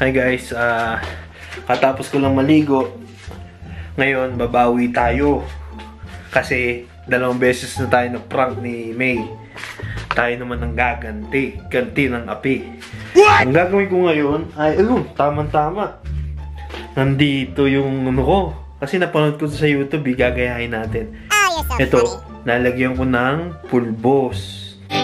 Hi guys, katapos ko lang maligo. Ngayon, babawi tayo. Kasi, 2 beses na tayo na-prank ni May. Tayo naman ang gaganti. Ganti ng api. What? Ang gagawin ko ngayon ay, tamang-tama. Nandito yung ano ko. Kasi napanood ko sa YouTube, gagayahin natin. Ito, lalagyan ko ng pulbos.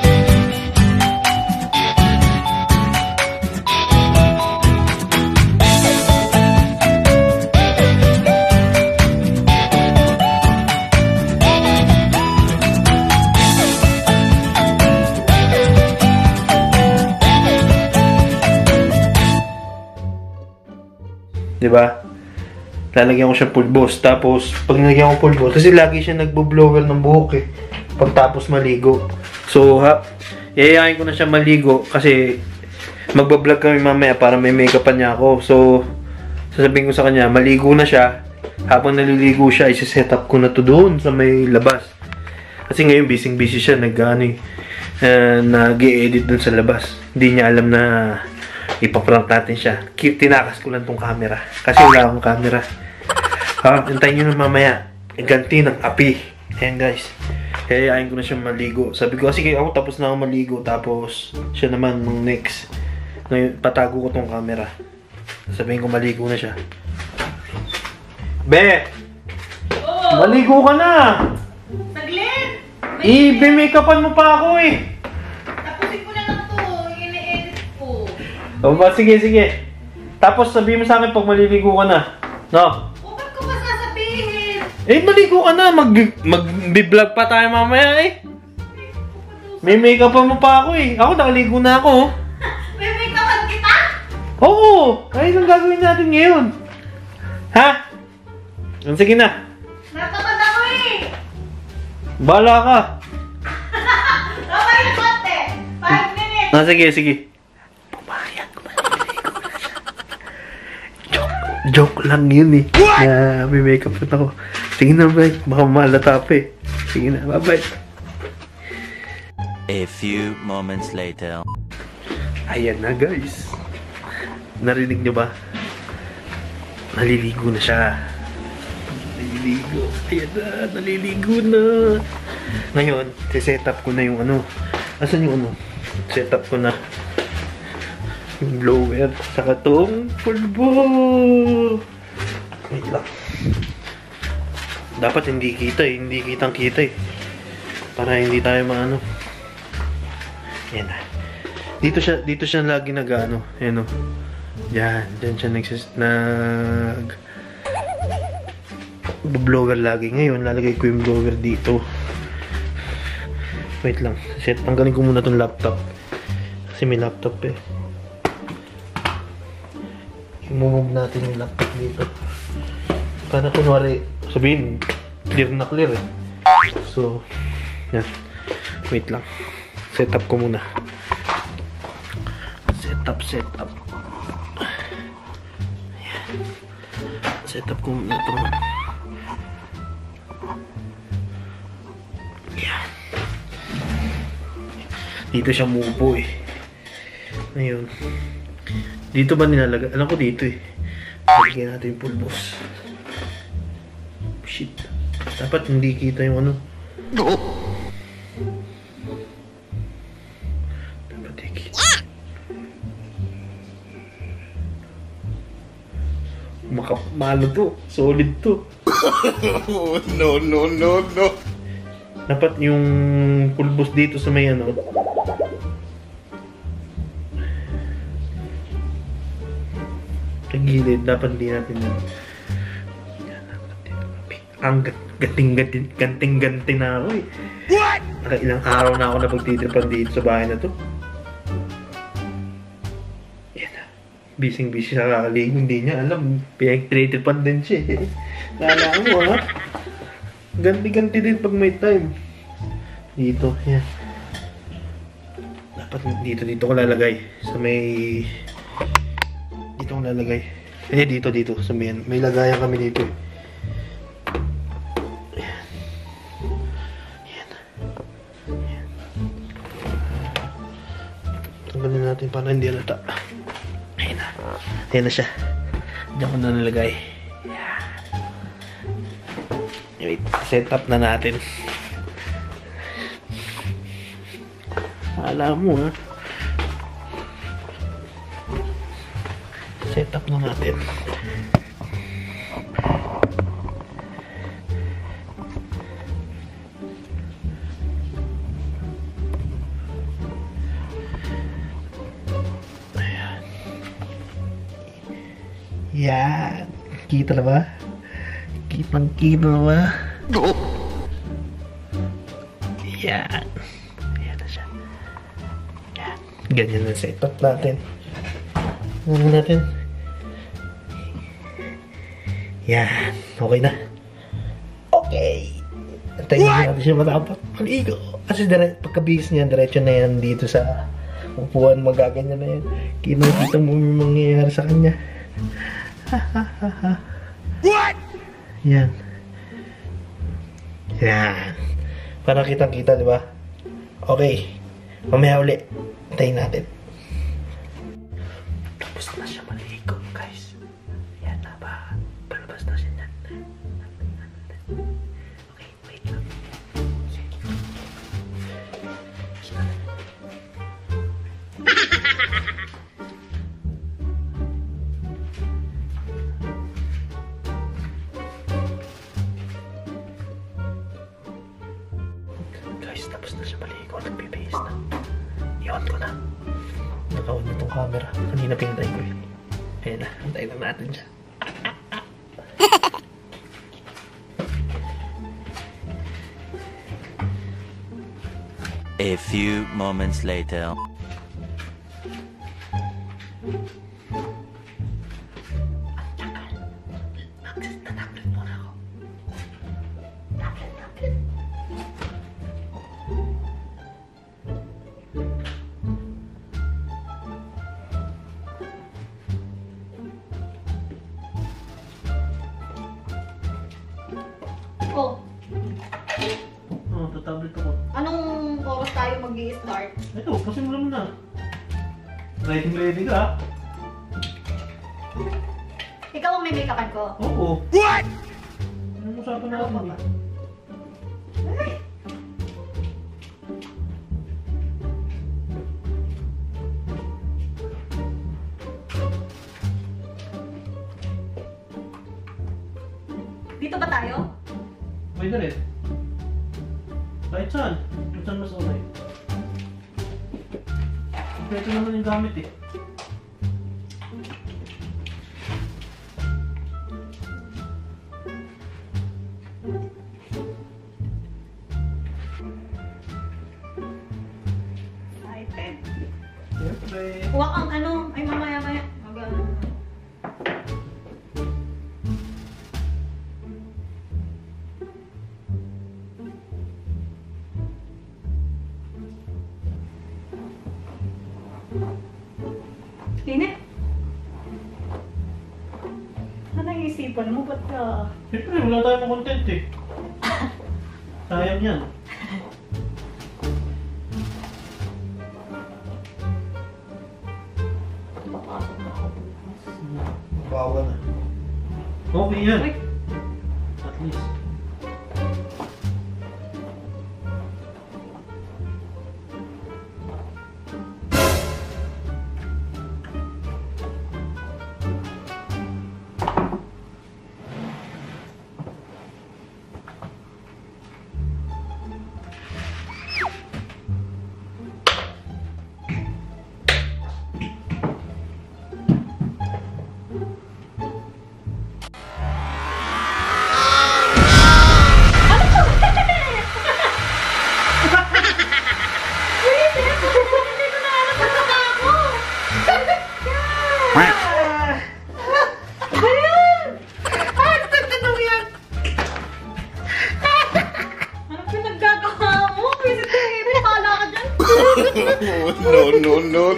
Diba? Lalagyan ko siya pulbos. Tapos, pag nilagyan ko pulbos, kasi lagi siya nagbo-blower ng buhok eh. Pagtapos maligo. So, iayain ko na siya maligo kasi magbablog kami mamaya para may make-upan niya ako. So, sasabihin ko sa kanya, maligo na siya. Habang naliligo siya, isi-set up ko na to doon sa may labas. Kasi ngayon, busy siya. Nag-i-edit doon sa labas. Hindi niya alam na ipaprank natin siya. Tinakas ko lang tong camera. Kasi wala akong camera. Hintayin nyo na mamaya. Ganti ng api. Ayan guys. Kayayain ko na siya maligo. Sabi ko, sige ako tapos na ako maligo. Tapos siya naman nung next. Ngayon, patago ko tong camera. Sabihin ko maligo na siya. Be! Oh! Maligo ka na! Saglit! I-make-upan mo pa ako eh. O ba, sige. Tapos sabihin mo sa akin pag maliligo ka na. No? O, ba't ko ba sasabihin? Eh, maligo ka na. Mag-vlog pa tayo mamaya eh. May make-upan mo pa ako eh. Ako, nakaligo na ako. May make-upan kita? Oo! Ayun ang gagawin natin ngayon. Ha? Sige na. Natamad ako eh. Bahala ka. Kamay yung konti. 5 minutes. Sige. Joke lang yun eh. Na may makeup na ako. Sige na ba? Baka malata pa eh. Sige na. Bye-bye. A few moments later. Ayan na guys. Narinig nyo ba? Naliligo na siya. Naliligo. Ayan na. Naliligo na. Ngayon, set up ko na yung ano. Asan yung ano? Set up ko na yung blower, saka tong pulbo. Wait lang. Dapat hindi kita eh. Hindi kitang-kita eh. Para hindi tayo maano. Yan na. Dito siya lagi nag-ano. Yan o. Yan. Diyan siya blower lagi. Ngayon, lalagay ko yung blower dito. Wait lang. Tanggalin ko muna tong laptop. Kasi may laptop eh. I-move natin yung laptop dito. Para kunwari, sabihin, clear na clear eh. So, yan. Wait lang. Set up ko muna. Set up. Ayan. Set up ko muna ito. Ayan. Dito siya mubo eh. Ayun. Dito ba nilalagay? Alam ko dito eh. Lagyan natin yung pulbos. Shit. Dapat hindi kita yung ano. Dapat hindi kita. Malo to. Solid to. No. Dapat yung pulbos dito sa may ano. Gilid, dapat hindi natin yan. Ang ganting-ganti na ako eh. What? Ilang araw na ako na pagtitripan dito sa bahay na to. Yan na. Busy sa kakaligo. Hindi niya alam. Pinag-tripan din siya eh. Lala mo ha. Ganti-ganti din pag may time. Dito, yan. Dapat dito ko lalagay. Sa may... Dito ko lalagay. Eh, dito. Sa may lagayan kami dito eh. Ayan. Tanggalin natin para hindi halata. Ayun na. Ayun na siya. Diyan ko na nilagay. Yan. Wait, set up na natin. Alam mo ha. Set up na natin. Ayan. Yan. Kita na ba? Kitang-kita na ba? Yan. Ayan na siya. Yan. Ganyan na set up natin. Ano natin? Yan. Okay na. Okay. Antayin natin siya matapos. Maligo. Kasi pagkabihis niya, diretso na yan dito sa upuan. Magaganyan na yan. Kinakita mo yung mangyayari sa kanya. What? Yan. Yan. Para kitang-kita, di ba? Okay. Mamaya uli. Antayin natin. Tapos na siya maligo, guys. Yan na ba? Palabas na siya dyan. Okay, wait lang. Guys, tapos na siya maligo. Nagbibihis na. I-on ko na. Naka-on na itong camera. Kanina pinatay ko yun. Ayan na. Antayin lang natin siya. A few moments later. Tablet muna ako. Tablet. Oh, Tablet ako. anong oras tayo mag-i-start? Ito, pasimulan mo na. Ready ka? Ikaw ang may make-upan ko. Oo. What? Anong usapan natin eh? Dito ba tayo? Pwede rin. Kahit saan. Kung saan mas okay. Ito naman yung gamit eh. Excited. Siyempre. Huwag ang ano. Ay, mamaya. Init. Ano naisipan mo? Ba't ka? Siyempre, wala tayong content eh. Sayang yan. Papasok na ako. Bawa na. Okay yan. Uy, At least. No.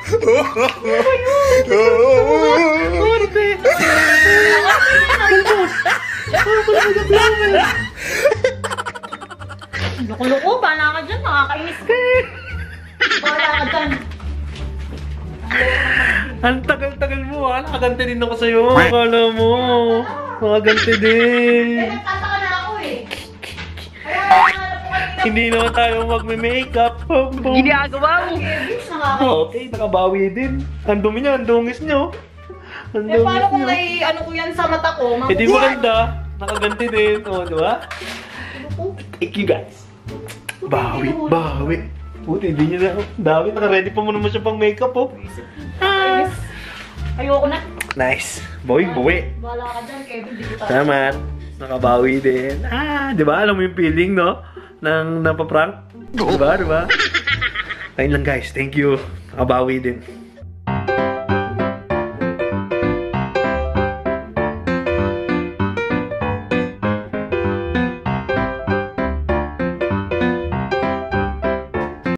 Loko-loko, bala ka dyan, nakakainis ka. Bala ka dyan. Ang tagal-tagal mo ha. Nakaganti din ako sa'yo. Akala mo. Nakaganti din. Nagtataka na ako eh. Kaya hanap ko kanina. Hindi naman tayo magme-makeup. Ginagawa mo. Kevins, nakaka- Okay, nakabawi din. Ang dumi niya, ang dungis niyo. Ang Eh, paano kung niyo. ano ko yan sa mata ko? Eh, di maganda. Nakaganti din. O, di ba? Thank you guys. Bawi, bawi. Buti, hindi niya na. Dami, naka-ready pa mo naman siya pang makeup, oh. Kevins, ayoko na. Nice. Bawi, bawi. Bahala ka dyan, Kevin. Di ko tayo. Salamat. Nakabawi din. Di ba? Alam mo yung feeling, no? Ng napaprank? Di ba? Ayun lang, guys. Thank you. Nakabawi din.